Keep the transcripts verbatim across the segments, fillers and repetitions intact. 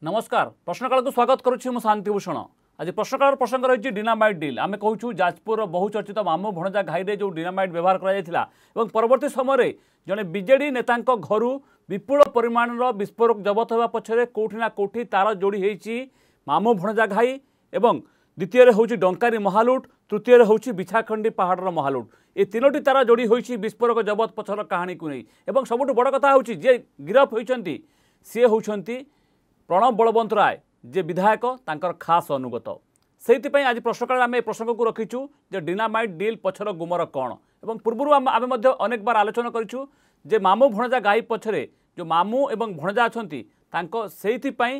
नमस्कार प्रश्नकाल को स्वागत करुच्ची मु शांतिभूषण। आज प्रश्नकाल प्रसंग रही डिनामाइट डिल आम कहूँ जाजपुर बहुचर्चित मामू भणजा घाई जो डिनामाइट व्यवहार कर परवर्ती समय जड़े बीजेडी नेता घर विपुल परिमाण विस्फोरक जबत होगा पछरे कौटिना कौटि तार जोड़ी होती मामू भणजा घाई एवं द्वितीय हूँ डंकारी महालुट तृतीय हूँ बिछाखंडी पहाड़ महालुट ये तीनोटी तार जोड़ी होती विस्फोरक जबत पछर कहानी को नहीं सबुठ बड़ कथा हूँ जे गिरफ होती सी होती प्रणव बलवंत राय जे विधायक तांकर खास अनुगत से आज प्रश्नकाल आम प्रसंग को रखीचु जे डिनामाइट डिल पछर गुमर कौन एवं पूर्व आम अनेक बार आलोचना करूँ जे मामू भणजा घाई पछरे जो मामू एवं भणजा अच्छा से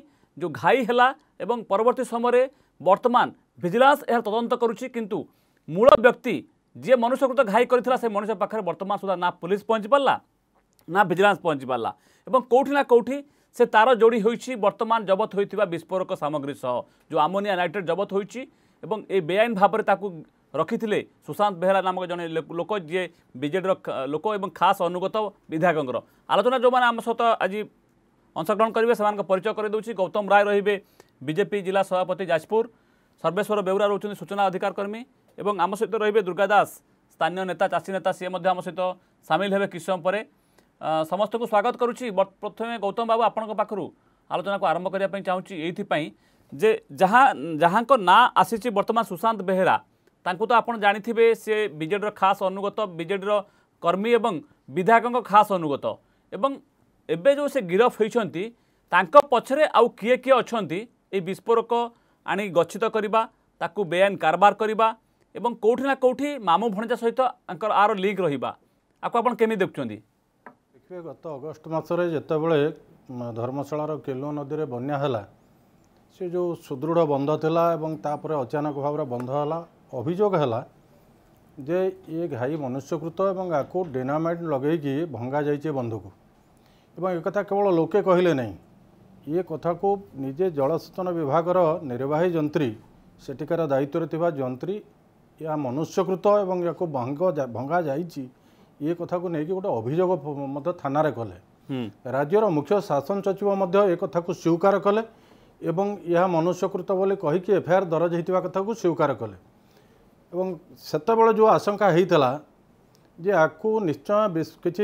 जो घाई है एवं परवर्ती समय वर्तमान विजिलेंस यह तदंत करुच्ची किंतु मूल व्यक्ति जी मनुष्यकृत घाई करथिला से मनुष्य पाखे वर्तमान सुधा ना पुलिस पहुँची पारा ना विजिलेंस पहुँची पारा एवं कौटि ना कौटि से तार जोड़ी होती वर्तमान जबत होता विस्फोरक सामग्री सह जो आमोनिया नाइट्रेट जबत होती ए बेआईन भाव में रखी सुशांत बेहरा नामक जड़े लोक जी बीजेडी लोक एवं खास अनुगत विधायक आलोचना जो मैंने आम सहित आज अंशग्रहण करेंगे से परिचय कर दूसरी गौतम राय रे बीजेपी जिला सभापति जाजपुर सर्वेश्वर बेउरा रोच सूचना अधिकार कर्मी एवं आम सहित रे दुर्गा दास स्थानीय नेता चाषी नेता सी आम सहित सामिल हे किस समय पर समस्त को स्वागत करुच्ची। प्रथम गौतम बाबू आपण पाखु आलोचना को आरंभ करने चाहूँगी ये जे जहाँ जहाँ ना आसी वर्तमान सुशांत बेहरा तांको तो आप जानी से बीजेडी खास अनुगत बीजेडी कर्मी एवं विधायक खास अनुगत एवं एबे जो से गिरफ होती पछरे आउ किए किए अच्छा ये विस्फोरक आनी गच्छित करवा ताकू बेआईन कारबार करवा एवं कौटि ना कौटि मामू भणजा सहित आर लिंक रहा आपको आप केमी देखुं? देखिए गत अगस्ट मसरे जितेबले धर्मशालार केलुआ नदी में बन्या है से जो सुदृढ़ बंध थिला एवं तापर अचानक भाव में बंध है अभियोग है जे ये घाई मनुष्यकृत एवं आपको डिनामाइट लगेगी भंगा जाइए बंध को एवं एक कथा केवल लोके कहले नहीं ये कथा को निजे जलसेचन विभाग निर्वाही जंत्री सेठिकार दायित्व थिबा जंत्री या मनुष्यकृत एवं या भंग भंगा जाइए ये कथा को लेकिन गोटे अभियोग थाना कले राज्यर मुख्य शासन सचिव एक कथा को स्वीकार कले एवं यह मनुष्यकृत बोली कहीकि एफआईआर दर्ज होता कथा को स्वीकार कले एवं सेतबेले जो आशंका होता जे आपको निश्चय किसी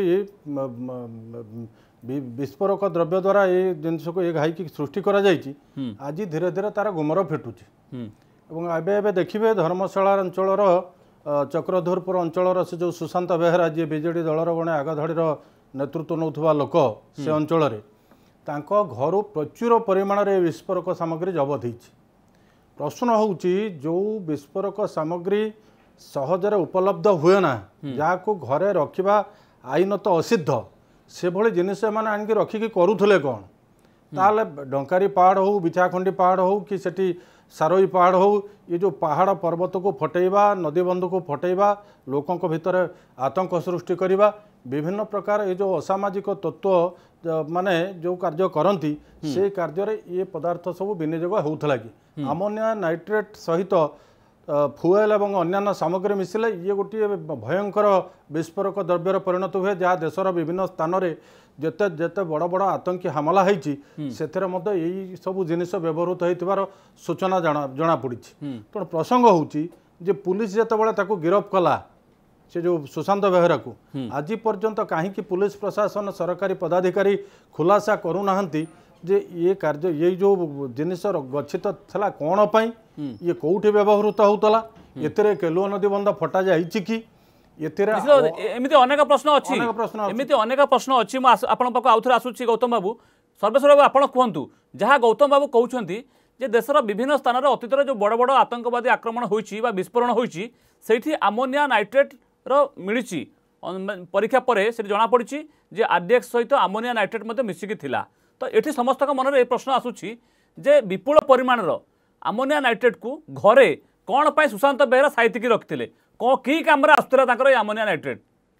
विस्फोरक द्रव्य द्वारा ये जिनस को ये घाई की सृष्टि करा जाइए आज धीरे धीरे तार गुमर फिटुची एवं एबे एबे देखिए धर्मशाला अंचल चक्रधरपुर अंचल से जो सुशांत बेहरा जी बीजेडी दलर गणे आगधाड़ीर नेतृत्व नौथुवा लोक से अंचल घर प्रचुर परिमाण रे विस्फोरक सामग्री जबत होती। प्रश्न होउची जो विस्फोरक सामग्री सहजरे उपलब्ध हुए ना जहाँ को घरे रखा आईन तो असिद्ध से भली जिनिस मैंने आणिक रखिकी करूले कौन ताले डंकारी पहाड़ हो बिछाखंडी पहाड़ हो कि सेठी सारोई पहाड़ हो ये जो पहाड़ पर्वत को फटेवा नदी बंध को फटेवा लोकों भितर आतंक सृष्टि करवा विभिन्न प्रकार ये जो असामाजिक तत्व माने जो कार्य करती से कार्य ये पदार्थ सब विनियोग होता कि आमोनिया नाइट्रेट सहित फुएल एवं अन्य सामग्री मिसिले ये गोटे भयंकर विस्फोरक द्रव्यर परिणत हुए जहाँ देशर विभिन्न स्थान में जिते जिते बड़ बड़ आतंकी हमला होती यही सब जिनिस व्यवहृत होइतिबार सूचना जना जना पड़ी। तेणु प्रसंग होउची जे पुलिस जितेबाला ताको गिरफ कला से जो सुशांत बेहरा को आज पर्यंत कहीं पुलिस प्रशासन सरकारी पदाधिकारी खुलासा करूना जे ये कार्य ये जो जिनिस गच्छित था कौन पाई ये कौटी व्यवहृत होता ये केलुआ नदी बंध फटा जाइए कि एमती अनेक प्रश्न अच्छी एमती अनेक प्रश्न अच्छी आपको आउ थे आसूँ गौतम बाबू सर्वेश्वर बाबू आप कहतु जहाँ गौतम बाबू कहते जे देशर विभिन्न स्थान में अतीत जो बड़ बड़ आतंकवादी आक्रमण होती विस्फोरण होती से आमोनिया नाइट्रेट मिली परीक्षा पर से जमापड़ी जे आरडीएक्स सहित आमोनिया नाइट्रेट मिसिकी थिला तो ये समस्त मन में प्रश्न आसूची जे विपुल परिमाण आमोनिया नाइट्रेट को घरे कौन पाई सुशांत बेहरा साइतिकी रखिते कौन कि कम आसूला आमोनिया नाइट्रेट?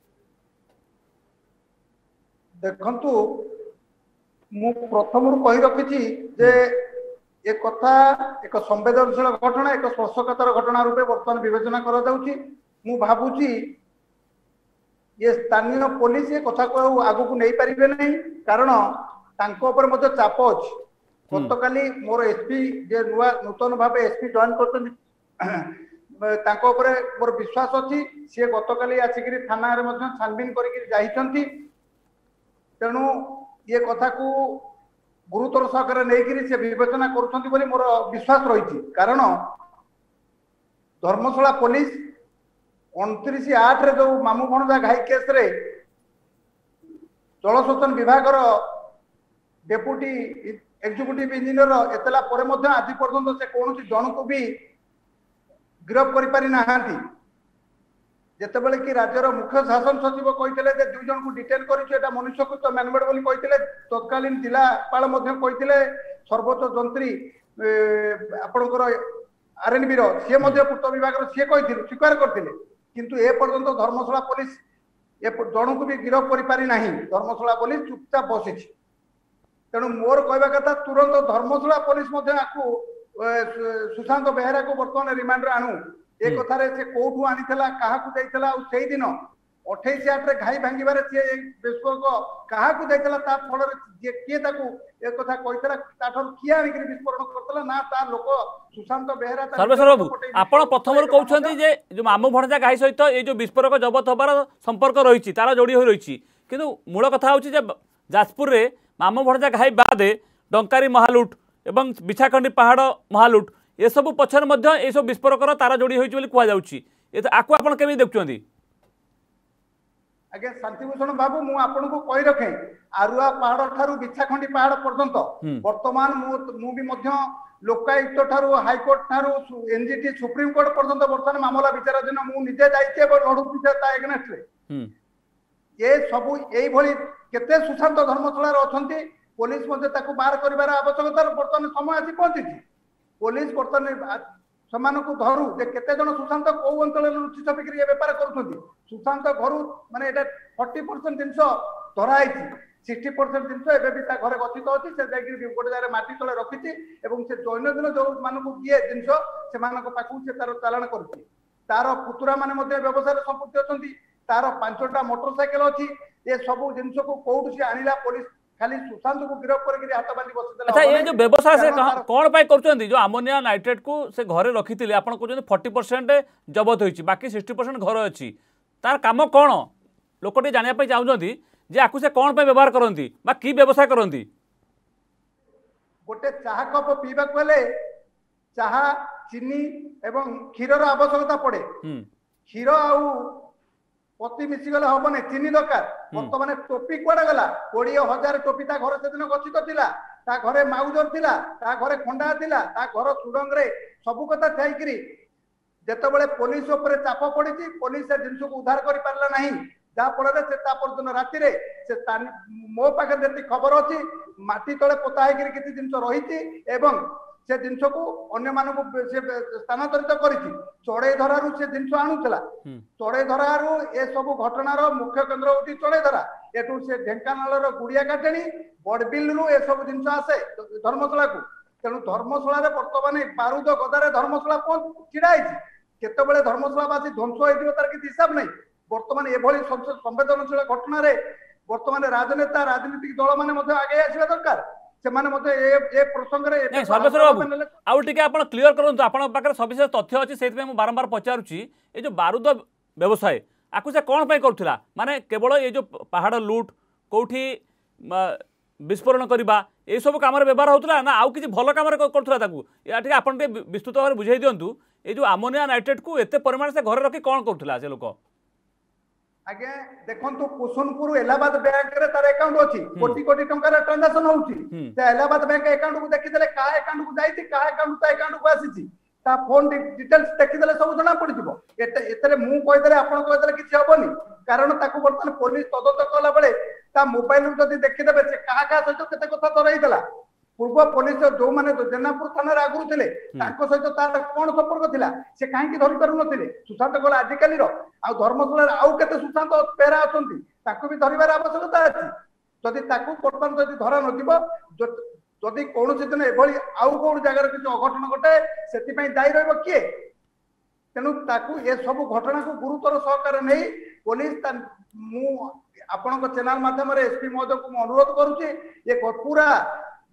देखंतु मु प्रथम कही रखी जे ए कथा एक संवेदनशील घटना एक स्पर्शकातर घटना रूपे वर्तमान विवेचना करा जाउची। मु भाबुची ये स्थानीय पुलिस ये कथा को आगु को नहीं पारिबे नहीं कारण तांको ऊपर मते चाप अछि गतकाली मोर एसपी जे नुआ नूतन भाव एसपी जॉइन कर मोर विश्वास अच्छी सी गतकाली आसिक थाना छानबीन कर तेणु ये कथा को गुरुतर सहकार नहीं से विवेचना कर मोर विश्वास रही कारण धर्मशाला पुलिस उनतीस आठ रे जो मामू भणजा घाई केस रे जलसेचन विभाग डेपुटी एक्जिक्यूटिव इंजीनियर एतला पर मध्य आज पर्यंत से कौन जन को भी गिरफ कर पारि नाहांती जेतेबेले कि राज्यर मुख्य शासन सचिव कहते दुई जन को डिटेन कर मनुष्यकृत मैनमेड बोली कहते तत्कालीन जिलापाल कहते सर्वोच्च जंत्री आपणकर आरएनबी सी पूर्त विभाग सी कही स्वीकार करते किंतु ए पर्यंत धर्मशाला पुलिस ए जन को भी गिरफ कर पारि नाही धर्मशाला पुलिस चुपचाप बसी तेणु मोर कहवा कथा तुरंत धर्मशाला पुलिस सुशांत बेहेरा को बर्तमान रिमांड आणु ए कथारे से कोठू आनीला क्या जाइला से दिन अठाईस आठ रे घाई भांगिबारे से विस्फोरक क्या जाइला फल किए एक कथा कहला किए आनिक विस्फोरण करता ना ता लोक सुशांत बेहेरा सर्वेश्वर बाबू आपण प्रथम कहते जे जो मामू भणजा घाई सहित ये जो विस्फोरक जबत होबार संपर्क रही तार जोड़ी हो रही किंतु मूल कथा हूँ जाजपुर रे मामू भणजा घाई बादे डंकारी महालुट एवं बिछाखंडी पहाड़ महालुट ये सब पछर मध्य ये सब विस्फोरकर तार जोड़ी होइछि बोली कुआ जाउछि आकु आपण केमि देखुछन्ती आगे शांतिभूषण बाबू मु आपन को कहि रखे आरुआ पहाड़ ठारू बिछाखंडी पहाड़ पर्यंत वर्तमान मु मु भी मध्य लोकायुक्त ठारू हाईकोर्ट ठारू एनजीटी सुप्रीम कोर्ट पर्यंत वर्तमान मामला विचाराधीन मु निजे जाइछि एवं लढुछि ता एगनेस्ट रे ये सब एई भली केते सुशांत धर्मशाला अछंती पुलिस मध्य ताकू बाहर करिवार आवश्यकता वर्तमान समय आसी पहुंची पुलिस बर्तमान समान को धरू जे केते जन सुशांत कौ अंचल लुचि छपिकरी बेपार करूछंती सुशांत घरु माने एटा चालीस परसेंट जिंस धराई साठ परसेंट जिंस एबे भी ता घरे गच्छित अछि से जागिर गोटे जारे माटी तळे रखिछि एवं से दैनंदिन जो मान को किए जिंस से मान को पाकू से तार चालान करूछि तार पुतुरा माने मध्ये व्यवसाय संपत्ति अछंती तार पांचटा मोटरसाइकेल अछि ए सब जिंस को कोउठ से आनिला पुलिस खाली सुशांत को गिरफ्त करके हाथ बांधी बसदेला अच्छा ये जो व्यवसाय से कौन पाई करछंती जो अमोनिया नाइट्रेट को से घरे रखिथिले आपण कहछन चालीस परसेंट जबत होईची बाकी साठ परसेंट घर अछि तार काम कोन लोकटी जानिया पई चाहुछंती जे आकु से कोन पे व्यवहार करंती बा की व्यवसाय करंती गोटे चाह कप पीबा कोले चाह चीनी एवं क्षीर रो आवश्यकता पड़े क्षीर आउ पति मिसी गले हबने चीनी दरकार बर्तमान टोपी कुआडा गला कोड़े हजार टोपी ता घर से दिन गच्छित थिला ता घरे माउजर थिला ता घरे खंडा थिला ता घर सुडंग रे सब कथा थाइकरी जेतेबेले पुलिस ऊपर चाप पड़िछि पुलिस से जिंस को उद्धार करि पारला नाही जा फल से ता परदिन राति रे से मो पाखे जेति खबर अछि माटी तळे पोता हेकरी किछि जिंस रहिछि एवं से जिंस को अन्य मानक से स्थानांतरित करिछि चढ़ई धरारु से जिंस आणुथला चढ़ई धरारु ए सब घटनार मुख्य केंद्र होती चढ़ई धरा एटू से ढेंकानाल गुड़िया काटेणी बड़बिल रु ए सब जिंस आसे धर्मशाला को तेणु धर्मशाला रे वर्तमान बारूद गदारे धर्मशाला कोन चिड़ाइछि केतेबेले धर्मशालावासी ध्वंस होइदियो तार कि हिसाब नै वर्तमान एभली संवेदनशील घटना रे वर्तमान राजनेता राजनीतिक दल माने मध्ये आगे आसीबा दरकार सर्वेश्वर बाबू आउ टिके आपण क्लियर करंतु आपण पाकर सविशेष तथ्य अछि सेति में बारंबार पचारुछि ए जो बारूद व्यवसाय आकु से कोन पय करथुला माने केवल ये जो पहाड़ लूट कोठी विस्फोरण करबा ए सब काम रे व्यवहार होतला ना आउ किछि भलो काम रे करथुला ताकू या टिके आपण टे विस्तृत भाबे बुझाई दियंतु ए जो अमोनिया नाइट्रेट को एते परिमाण से घर रखी कोन करथुला से लोक आगे देखंतु कुसुनपुर इलाहाबाद बैंक रे तार अकाउंट अछि कोटी कोटी टंका रे ट्रांजैक्शन होउछि ते इलाहाबाद बैंक अकाउंट को देखि देले का अकाउंट को जाईति का अकाउंट ता अकाउंट को आसीछि ता फोन डिटेल्स देखि देले सब जना पड़ि दिबो एते एतरे मु कहि देले आपण कहि देले किछि होबनी कारण ताकू वर्तमान पुलिस तदंत कला बेले ता मोबाइल जदी देखि देबे से का का सहित केते कथा धराई देला पूर्व पुलिस जो माने जेनापुर थाना आगुरु थिले ताको सहित तार कोन संपर्क थिला से काहे की धरि करू नथिले सुशांत गला आजिकाली रो आ धर्मशाला आउ केते सुशांत पेरा अछंती ताको भी धरिबार आवश्यकता अछि जदी ताको वर्तमान जदी धरा नथिबो जदी कोनोसी दिन एभली आउ कोन जगह किछ अघटन घटे सेति पई दायी रहबो किए तेनु ताको ए सब घटना को गुरुतर सहकार नै पुलिस मु आपन को चैनल माध्यम रे एसपी महोदय को अनुरोध करूची ये पूरा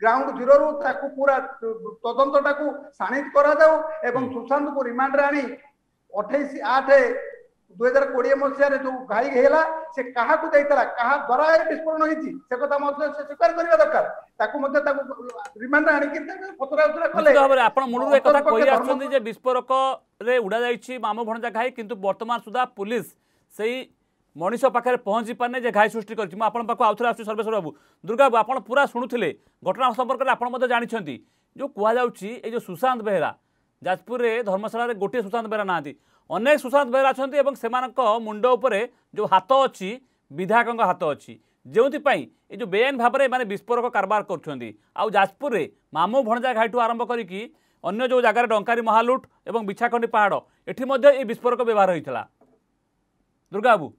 ग्राउंड जीरो रु ताकू पूरा तदंत टाकू शाणित करा जाऊ एवं सुशांत को रिमांड रे आनी अट्ठाईस आठ दुई हजार कोड़े मसीह जो घाई है से क्या क्या द्वारा विस्फोरण होती से कथा स्वीकार करने दरकार ताकू मध्य ताकू रिमांड आनिक पचरा उचरा कले आपण मुळु एक कथा कहि आछन जे विस्फोरक रे उडा जाईछि मामू भणजा घाई किंतु वर्तमान सुधा पुलिस सेही मनीष पाखे पहुँची पारे जे घाई सृष्टि कर पाखु आउ थे आस सर्वेश्वर बाबू दुर्गा बाबू आप पूरा शुणुले घटना संपर्क में आपड़ जानते जो कहुच्छी जो सुशांत बेहेरा जाजपुर में धर्मशाला गोटे सुशांत बेहेरा ना अनेक सुशांत बेहेरा अच्छा से मुंड उपर जो हाथ अच्छी विधायक हाथ अच्छी जो ये जो बेआईन भाव में विस्फोरक कारबार कर जाजपुर में मामू भणजा घाई आरंभ करके अन्य जो जगार डंकारी महालुट और बिछाखंडी पहाड़ ये विस्फोरक व्यवहार होता दुर्गा बाबू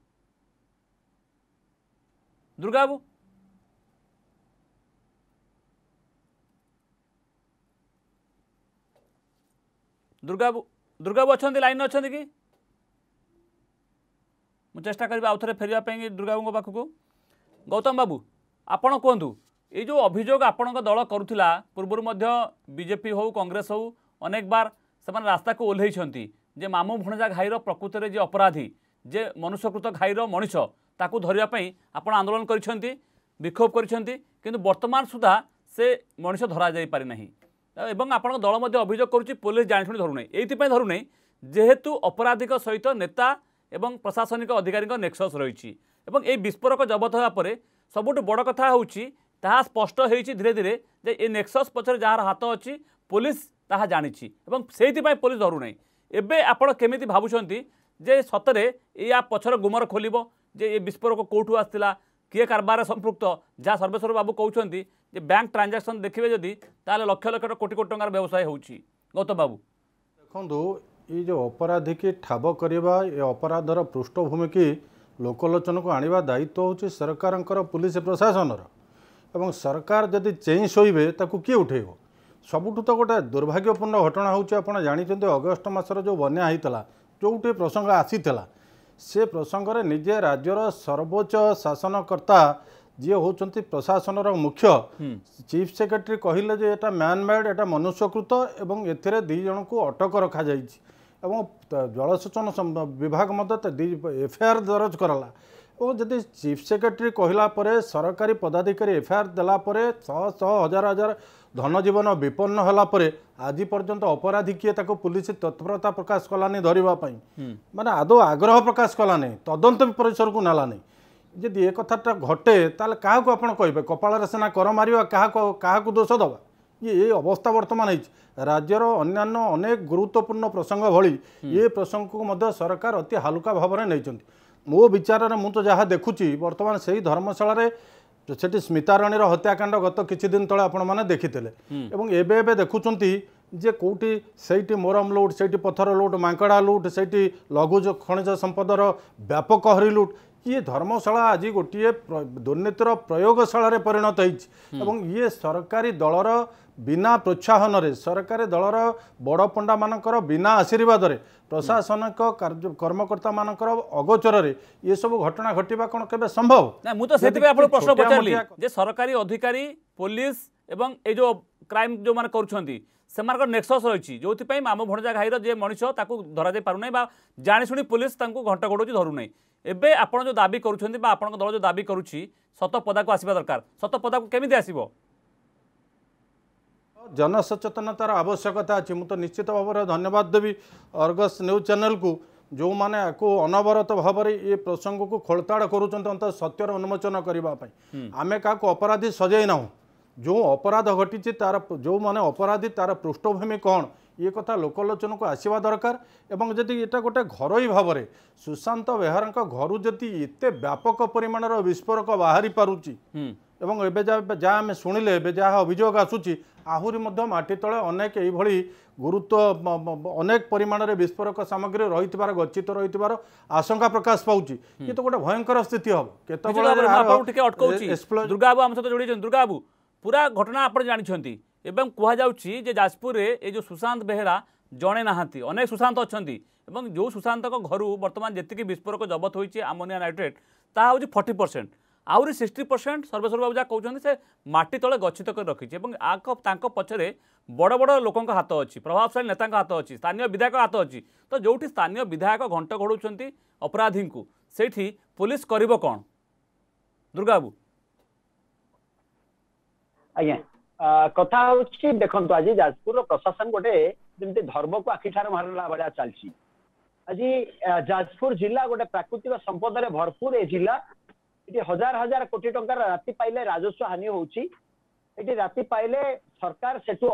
दुर्गा बाबू दुर्गा बाबू दुर्गा बाबू अच्छा लाइन अच्छा कि मुझे चेष्टा करी आउ थे फेरवाई दुर्गा बाबू पाखक गौतम बाबू आपण कहतु ये जो अभियोग आपण दल करुला पूर्व बीजेपी हो कांग्रेस हो अनेक बार से रास्ता को ओह्लैंट जे मामू भणजा घाईर प्रकृत में जे अपराधी जे मनुष्यकृत घाईर मनीष ताकू धरवाई आप आंदोलन कर विक्षोभ कर वर्तमान सुधा से मनीष धरा जा पारि नाही एवं आपण दल अभियोग करुच्ची पुलिस जाणी धरुना ये धरुना जेहेतु अपराधिक सहित नेता एवं प्रशासनिक अधिकारी नेक्सस रही ये विस्फोरक जबत होगापर सबुठ बड़ कथा हूँ स्पष्ट हो धीरे धीरे जे ये नेक्सस पचर जार हाथ अच्छी पुलिस ताहा जानी से पुलिस धरुना एबे आपण केमिति भावुछंती जे सतरे या पछर गुमर खोलिबो जे ये विस्फोरक कौटू आसला किए कारबार संपृक्त जहाँ सर्वेश्वर बाबू कहते जे बैंक ट्रांजैक्शन देखिए जदि ताले लक्ष लक्ष कोटी कोटी टंकार व्यवसाय होउछि गौतम बाबू देखो ये जो अपराधी की ठाब करवा ये अपराधर पृष्ठभूमि की लोकलोचन को आनिबा दायित्व होछि सरकारंकर पुलिस प्रशासन एवं सरकार जदि चेई शोइबे ताकू किए उठेबो सबुठु तो गोटे दुर्भाग्यपूर्ण घटना होछि आपण जानिछन्ते अगस्ट मासर जो बन्या होइतला जोटे प्रसंग आसीतला से प्रसंग रे निजे राज्यर सर्वोच्च शासनकर्ता जी होचंती प्रशासनर मुख्य चीफ सेक्रेटरी कहले जे एटा मैन मेड एटा मनुष्यकृत एवं एथिरे दी जन को अटक रखा जाइछि एवं जलसेचन विभाग मध्य एफआईआर दर्ज कराला और जदि चीफ सेक्रेटरी कहला परे सरकारी पदाधिकारी एफआईआर देला परे शह शह हजार हजार धनजीवन विपन्न होला परे आज पर्यंत अपराधी किए ताको पुलिस तत्परता प्रकाश कलानी धरिबा पई माने आदो आग्रह प्रकाश कलानी तदंत परिसर को नाला नहीं जदि ये कथाटा घटे ताले क्या आपण कहे कपाल सीना कर मार क्या दोष दबा ये ये अवस्था वर्तमान है राज्यर अन्यान्य अनेक गुरुत्वपूर्ण प्रसंग भली ये प्रसंग को मध्य सरकार अति हालुका भाव में नहीं मो विचार में मुझे जहाँ देखुची वर्तमान से धर्मशाला सेठी स्मिताराणी हत्याकांड गत किछि दिन तले आपण माने देखिथिले एवं एबे एबे देखुचंती जे कोठी सेठी मोरम लूट सेठी पत्थर लूट मांकड़ा लूट सेठी लघु खनिज संपदर व्यापक हरी लूट ये धर्मशाला आज गोटे दुर्नीतिर प्रयोगशाला परिणत होती ये सरकारी दलर बिना प्रोत्साहन रे सरकारी दलर बड़ पंडा मानकर बिना आशीर्वाद रे प्रशासनिक कर्मकर्ता मानकर अगोचर रे ये सब घटना घटिबा कोन केबे संभव ना मु तो सेति आपण प्रश्न पचारली जे सरकारी अधिकारी पुलिस एवं ए जो क्राइम जो माने करूछंती सेमानकर नेक्सस रही जो मामू भणजा घाईर जे मनीष ताकू धरा जाई पारु नै बा जानि सुनी पुलिस तांको घंटा गोड़ोची धरु नै एबे आपण जो दाबी करूछंती बा आपण दल जो दाबी करूची सत पदा को आसीबा दरकार सत पदा को केमिति आसीबो जनसचेतनतार आवश्यकता अच्छी मुझे निश्चित भाव में धन्यवाद देवी अर्गस न्यूज चैनल को जो मैंने आपको अनवरत भाव में ये प्रसंग को खोलताड़ कर सत्यर उन्मोचन करने आम क्या अपराधी सजाई ना जो अपराध घटी तार जो मैंने अपराधी तार पृष्ठभूमि कौन ये कथा लोकलोचन को आसवा दरकार एवं जदि ये गोटे घरोई भाव में सुशांत बेहेरा घर जदि एत व्यापक परिमाण विस्फोरक बाहरी पारुची एवं एबे जहाँ आम शुणिले जहाँ अभियोग आसूची आहुरी माटी तले अनेक यही गुरुत्व अनेक परिमाण रे विस्फोरक सामग्री रही गच्छित रही आशंका प्रकाश पाऊँची ये तो गोटे भयंकर स्थिति हम केतबे दुर्गा बाबू आम सहित जोड़ी दुर्गा बाबू पूरा घटना आप जानते एवं कहुच्छी जाजपुर में ये जो सुशांत बेहेरा जड़े नहांती अनेक सुशांत अच्छा जो सुशांत घर बर्तमान जी विस्फोरक जबत होती आमोनिया नाइट्रेट ता हूँ फोर्टी परसेंट आहरी सिक्सटी परसेंट सर्वेश्वर बाबू जहाँ कहते से माटी तले गच्छित कर रखी पछरे बड़ बड़ लोक हाथ अच्छी प्रभावशाली नेता हाथ अच्छी स्थानीय विधायक हाथ अच्छी तो जो स्थानीय विधायक घंट घोड़ाउं अपराधी को से पुलिस कर कौन दुर्गा बाबू आज्ञा कथा हूँ देखो आज जाजपुर प्रशासन गोटे जमी धर्म को आखिठार मारला भाया चलती आज जाजपुर जिला गोटे प्राकृतिक संपद भरपूर ए जिला ये हजार हजार कोटी टंकार राति पाइले राजस्व हानि होची ये राति पाइले सरकार सेठू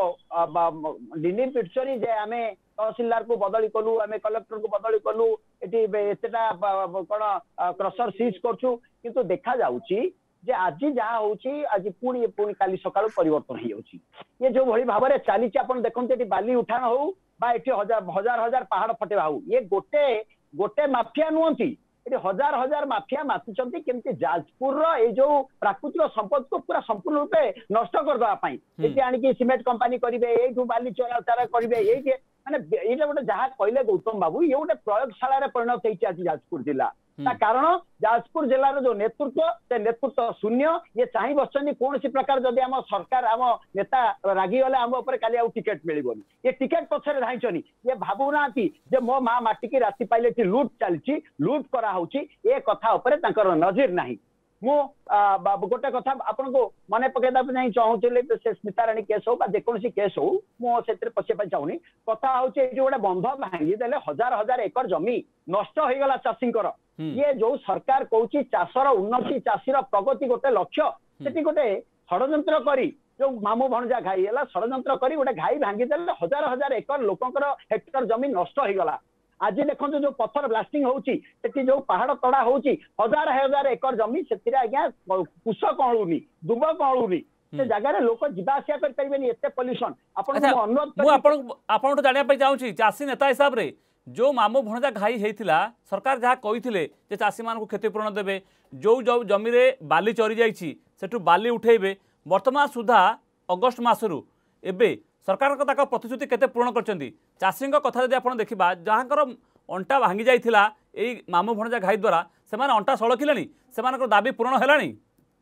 डिनी पिटचरी जे आमे तहसीलदार को बदली कलु आमे कलेक्टर को बदली कलु एटी एतेटा कोन क्रशर सीज करछु किंतु देखा जाउची जे आज जहाँ होची आज पुणी पुणी काली सकाळु परिवर्तन हो जाउची ये जो भली भाबरे चालीची आपण देखंते एटी बाली उठान हो बा एटी हजार हजार हजार पहाड़ फटेबा हो ये गोटे गोटे माफिया नुहंती ये हजार हजार माफिया मातिचंती केमती जाजपुर रो ए जो प्राकृतिक संपद को पूरा संपूर्ण रूपे नष्ट कर दवा पई एटी आनी सीमेंट कंपनी करिवे एठू बाली चोरा चारा करिवे ए जे माने एटा गोटे जहाँ कहले गौतम बाबू ये गोटे प्रयोगशाला रे परिणत होईची आज जाजपुर जिला ता कारण जाजपुर जिलार जो नेतृत्व से नेतृत्व शून्य ये चाहे बसनी कौन प्रकार जदि आम सरकार आम नेता रागिगले आम उपर काली आउ टिकेट मिलबनी ये टिकेट पछरे धाइचनी ये भाबुना जे मो माँ माटी की राति पाइले लुट चलची लुट करा होची ए कथा उपरे तांकर नजर नाही मु गोटे कथा आपन को मन पकेदा नहीं चाहूले से स्मिताराणी केस हो जेकोसी केस हो मुझे पशिया चाहूनी कथा हूँ जो गोटे बंध भांगी देले हजार हजार एकर जमी नष्ट हो गला चाषींकर ये जो सरकार कहूँ चाषर उन्नति चाषीर प्रगति गोटे लक्ष्य से गोटे षड्यंत्र करी जो मामू भणजा घाई है षड्यंत्र करी गोटे घाई भांगी देले हजार हजार एकर लोकंकर हेक्टर जमी नष्ट हो गला आज देखो जो पत्थर ब्लास्टिंग होची जो पहाड़ तड़ा होची हजार हजार एकर जमी से आज्ञा कुश कणुनी दुब कणुनी से जगह लोक जीवा आसिया कर परिबेनी एते पोल्यूशन आपन अनुरोध आपन आपन जानिया पे चाहूची चासी नेता हिसाब रे जो मामू भणजा घाई हेतिला सरकार जहाँ कहिथिले जे चासी मान को क्षतिपूरण देबे जो जो जमी रे बाली चोरी जाईची सेठू बाली उठेबे वर्तमान सुधा अगस्ट मासरू एबे सरकार को ताका प्रतिश्रुति केते पूर्ण करचंदी चाषी कथा जब आप देखा जहाँकर अंटा भांगी जाइथिला एई मामू भणजा घाई द्वारा से अंटा सड़किले से दाबी पूर्ण है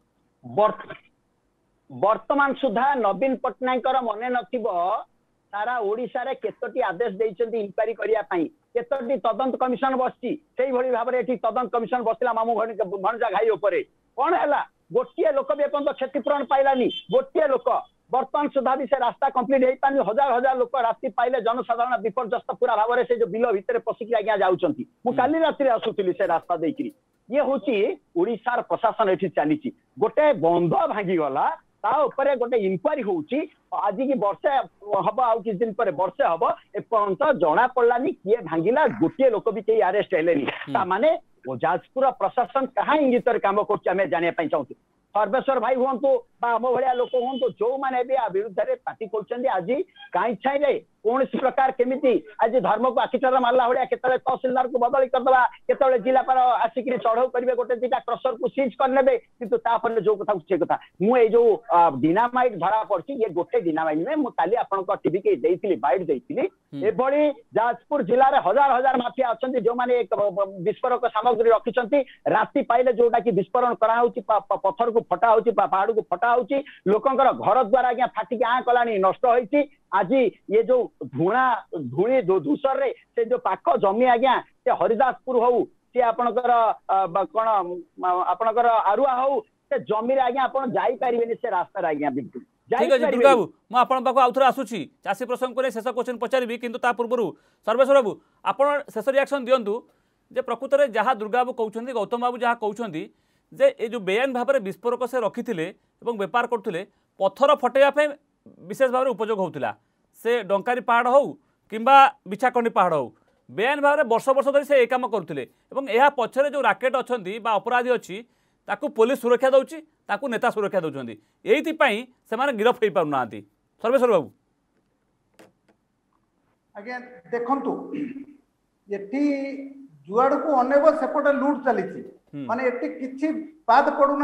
वर्तमान सुधा नवीन पट्टनायक मन नथिबो सारा ओडिशा रे केतोटी आदेश देइचंदी इंक्वायरी करिया पई केतोटी तदंत कमिशन बसची सेही भली भाबरे एठी तदंत कमिशन बसला मामू भणजा घाई उपरे कोन हैला गोटिए लोक भी एपंत क्षतिपूरण पाइलानी गोटिए लोक वर्तमान सुधा भी से रास्ता कंप्लीट हो पानी हजार हजार लोक राति पाइले जनसाधारण विपर्यस्त पूरा भाव से जो बिल भितर पशिकी आज्ञा जाउछंती मु काली राति आसुथिली से रास्ता देकरी ये होची ओडिशार प्रशासन एठी चली गोटे बंध भांगी गला ता ऊपर गोटे इनक्वारी होची आज की वर्षे हम आउ किछ दिन पर वर्षे हम एपर्यंत जना पड़लानी किए भांगिला गोटे लोक भी कई अरेस्ट हेलेनी ता माने जाजपुर प्रशासन कहाँ इंगित काम कर जाना चाहूँ सर्वेश्वर भाई हूँ आम भाया लोक हूँ जो मैंने भी विरुद्ध में पार्टी कर आज कहीं छाई कौन प्रकार केमी आज धर्म को आखिटार मारला भाया के तहसीलदार को बदली करदे के जिलापाल आसिक चढ़ऊ करेंगे गोटे दुटा क्रशर को सीज करने कि जो कथा से कथा मुझे जो डिनामाइट धरा पड़ी ये गोटे डिनामाइट नुहे मुझे आप टीवी के देती बाइट देती एभली जाजपुर जिले में हजार हजार माफिया अच्छा जो मैंने विस्फोरक सामग्री रखिंट राति पाइले जोटा कि विस्फोरण कराऊँ पत्थर को फटा हो पहाड़ को फटा हो लोकंर घर द्वारा आज्ञा फाटिक आँ कला नष्ट हो आज ये जो धूणा धूणी धूसर रे से जो पाख जमी आज्ञा से हरिदासपुर हो सी आपणकर कौन आपणकर आरुआ हो से जमी आज्ञा आप जापारे से रास्तार आज्ञा बिल्कुल ठीक है दुर्गा बाबू मुझे पाखक आउ थे आसूसी चाषी प्रसंग को शेष क्वेश्चन पचारि किंतु ता पूर्व सर्वेश्वर बाबू आप शेष रिएक्शन दिंतु जे प्रकृत में जहाँ दुर्गा बाबू कहते गौतम बाबू जहाँ कहते जे ये जो बेआईन भाव में विस्फोरक से रखिते बेपार करते पत्थर फटेवाई विशेष भाव में उपयोग होता से डंकारी पहाड़ हो कि बिछाकंडी पहाड़ हो बेआईन भाव में वर्ष वर्ष धरी से काम करते यह पछरे जो राकेट अच्छा अपराधी अच्छी ताकू पुलिस सुरक्षा दौची ताकू नेता सुरक्षा दौरान यही से गिरफ हो पारना सर्वेश्वर बाबू आज्ञा देखंतु एटी जुआड़ को अनेब सेपटे लुट चली माने एटी किछि बाद पड़ुना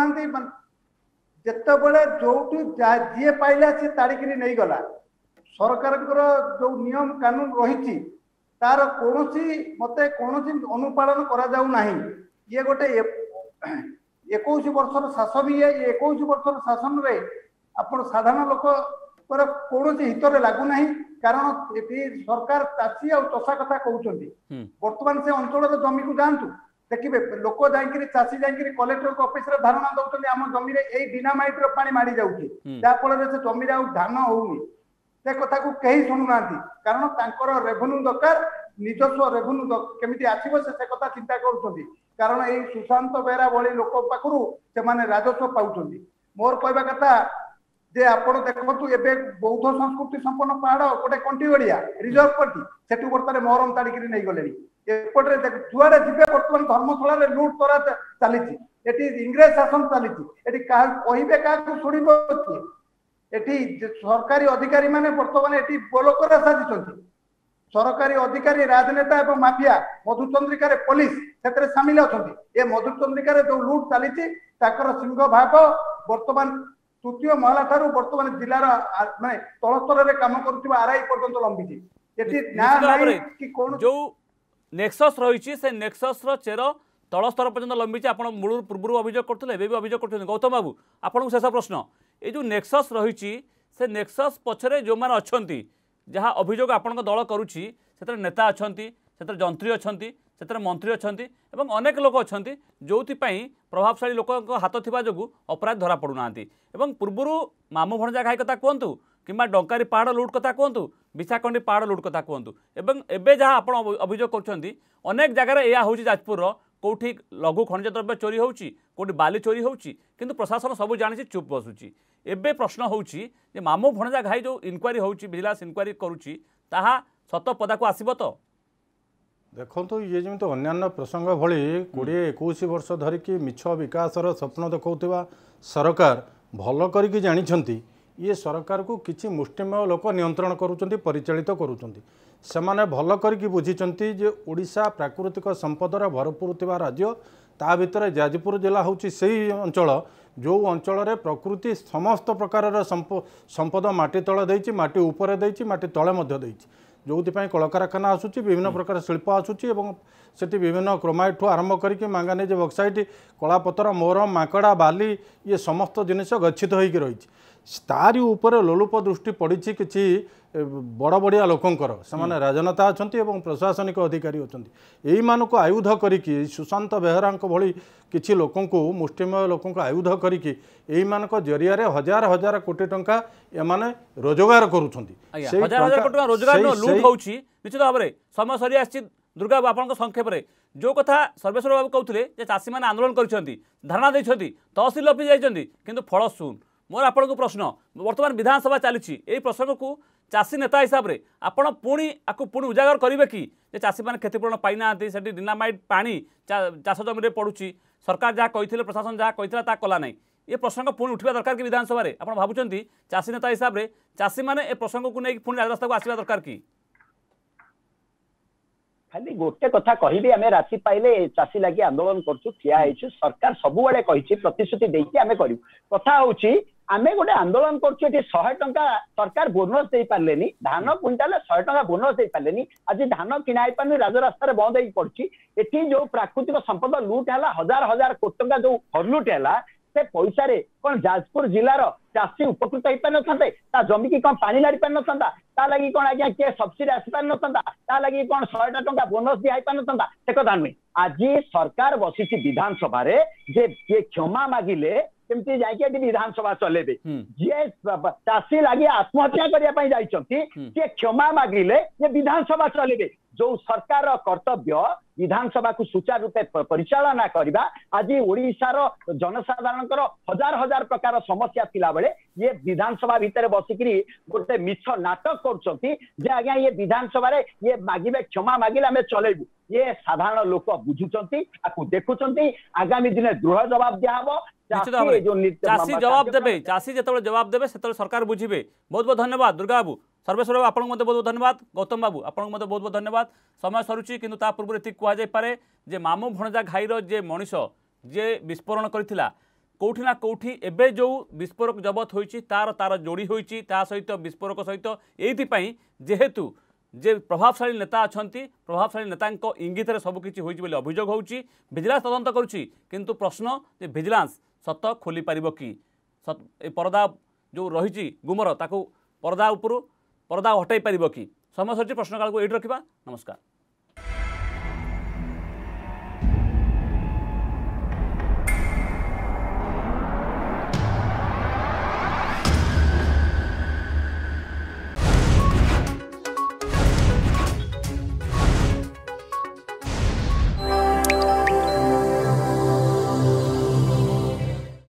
जिते जो जी पाइला सी ताड़िकी नहीं गला सरकार जो नियम कानून रही तार कौन मत कौन अनुपालन करा जाऊ नहीं ये गोटे इक्कीस वर्षर शासन ये इक्कीस वर्षर शासन रे आपण साधारण लोक कौन हित लगुना कारण ये सरकार चाषी और चषा कथा कहते बर्तमान से अंचल जमी को जातु देखिए लोक जाकि चाषी जाकि कलेक्टर ऑफिस रे धारणा दौरान आम जमी यही डिनामाइट पानी माड़ी जाऊँगी जहाँफल से जमी धान होनी से कथा को कहीं शुणुना कारण तांकर रेवेन्यू दरकार निजस्व रेवेन्यू केमिति आसीबो से कथा चिंता करुछंती कारण यही सुशांत बेहरा भली लोक पाखरु से माने राजस्व पाउछंती मोर कहबा कथा जे आपण देखंतु एबे बौद्ध संस्कृति संपन्न पहाड़ गोटे कंटी गड़िया रिजर्व करती सेठू बर्तमान मोहरम ताड़िकी नहीं गले एपटे जुआड़े जीवे बर्तमान धर्मशाला लुट तरा चली इंग्रेज शासन चली कहे क्या शुणव किए सरकारी अधिकारी माने बर्तमान ये बोलकर साजिंट सरकारी अधिकारी राजनेता एवं माफिया मधुचंद्रिका पुलिस से सामिल अच्छा ये मधुचंद्रिका जो लुट चली सिंह भाग बर्तमान तृतीय महला ठारू बर्तमान जिलार माने तल स्तर में काम करुवा आरआई पर्यंत लंबी जो नेक्सस रही से नेक्सस चेर तल स्तर पर्यंत लंबी आप मूल पूर्व अभियोग करते भी अभियोग कर गौतम बाबू आपको शेष प्रश्न ये जो नेक्सस रही से नेक्सस पछरे जो मैंने अच्छा जहाँ अभियोग आपण दल करुच्ची से नेता अच्छा से जंत्री अच्छा से मंत्री अच्छा एवं अनेक लोक अच्छा जो प्रभावशाली लोक हाथ थी जो अपराध धरा पड़ूना पूर्वर मामू भणजा घाई कथा कहतु कि डंकारी पहाड़ लुट कथा कहतु विशाखंडी पहाड़ लुट कथा कहतु एवं एबे जहाँ आप अभियोग कर अनेक जगार यह हूँ जाजपुर कौटी लघु खनिज द्रव्य चोरी होउची कौटी बाली चोरी होउची किंतु प्रशासन सब जानी चुप बसुची एबे प्रश्न होउची जे मामू भणजा घाई जो इनक्वारी होउची विजिलेंस इनक्वारी करुची ताहा सत पदा को आसीबो तो देखो ये जमी तो अन्य प्रसंग भली कोड़े इक्कीस वर्ष धरिकी मिछ विकासर स्वप्न देखा सरकार भल करी जानी ये सरकार को किसी मुष्टिमेय लोक नियंत्रण करुँच परिचालित करुँच से भल करी बुझीचंती जे ओडिशा प्राकृतिक संपदर भरपूर थिबा राज्य ता भितर जाजपुर जिला हूँ से अंचल जो अंचल प्रकृति समस्त प्रकार संपद माटी तले देइछि माटी ऊपर देइछि माटी तले मध्य देइछि जो कलकारखाना आसूची विभिन्न प्रकार शिल्प आसूची सेठी विभिन्न क्रोमाइट ठू आरंभ करके मांगानीज बक्साइट कलापतर मोरम माकड़ा बाली ये समस्त जिनिस गच्छित होइकी रही तारी ऊपर लोलुप दृष्टि पड़ी किसी बड़ बड़िया लोकंकर से राजनेता अच्छा प्रशासनिक अधिकारी अच्छा यही मानक आयुध करी सुशांत बेहरा भली किसी लोक मुष्टिमय लोक आयुध करी मानक जरिया हजार हजार कोटी टंका एमाने रोजगार निश्चित भाव में समय सरी आसी दुर्गा बाबू आप संक्षेप में जो कथा सर्वेश्वर बाबू कहते चाषी मैंने आंदोलन कर धारणा देते तहसिल अफिस जाइए कि फल शून मोर आपण को प्रश्न वर्तमान विधानसभा चली प्रसंग को चाषी नेता हिसाब से आपड़ पुणी आपको पुणी उजागर करेंगे कि चाषी मैंने क्षतिपूरण पाई ना से डिनामाइट पानी चाष जमी पड़ुची सरकार जहाँ कही प्रशासन जहाँ कही कला ना ये प्रसंग पुणी उठा दरकार कि विधानसभा आप भावुं चाषी नेता हिसाब से चाषी मैंने प्रसंग को नहीं पुणी राजरास्ता को आसवा दरकार कि खाली गोटे कथा कहि आम राति पाइले चाषी लगी आंदोलन करूँ ठिया सरकार सबुआड़े कही प्रतिश्रुति देकी आम करूँ कथा हूँ आम गोटे आंदोलन करुँ शहे टंका सरकार बोनस दे पारे धान क्विंटाल शहे टंका बोनस दे पारे आज धान किଣା पारे राजरास्तार बंद हो पड़ी एटी जो प्राकृतिक संपद लुट है हजार हजार कोटी टंका जो हरलुट है से पैसा रे कौन जाजपुर जिलार चाषी उपकृत हो पार ना जमी की कौन पानी लाड़ी पार ना लगी कौन आज्ञा किए सब्सिडी आसी पार ना लगी कौन शहेटा टंका बोनस दिखाई पार ना से कथा नुहे आज सरकार बसी विधानसभा जे किए क्षमा मागिले केमती जाके विधानसभा चलेबे जे चाषी लगी आत्महत्या करने क्षमा मागिले ये विधानसभा चलेबे जो सरकार कर्तव्य विधानसभा को सुचारू रूपे परिचालना करबा आज ओडिशार जनसाधारण हजार हजार प्रकार समस्या थिला बेले ये विधानसभा भितर बसिकरी गोटे मिछ नाटक करछंती जे आज्ञा ये विधानसभा रे ये मागिबे क्षमा मागिले आमे चलेबू ये साधारण लोक बुझुचंती आकु देखुचंती आगामी दिन दृढ़ जवाब दिया हबो चाषी जवाब देबे चाषी जेतबे जवाब देबे सेतबे सरकार बुझिबे। बहुत बहुत धन्यवाद दुर्गा बाबू सर्वेश्वर बाबू आपको बहुत बहुत धन्यवाद गौतम बाबू आपको बहुत बहुत धन्यवाद समय सरुची किंतु ता पूर्व एति कह पारे जे मामू भणजा घाईर जे मनीष जे विस्फोरण करथिला कौटी ना कौटी एबे जो विस्फोरक जबत होइची तार तार जोड़ी होइची ता सहित विस्फोरक सहित एइथि पई जेहेतु जे प्रभावशाली नेता अच्छा प्रभावशाली नेता इंगित सबकि होती अभियोग होची विजिलेंस तदंत करुच्ची किंतु प्रश्न जे विजिलेंस सत खोली पारिबो कि सत ए पर्दा जो रही गुमर ताकू पर्दा उपरू पर्दा हटाई पारिबो कि समय सरी प्रश्नकाल को ये रखा नमस्कार।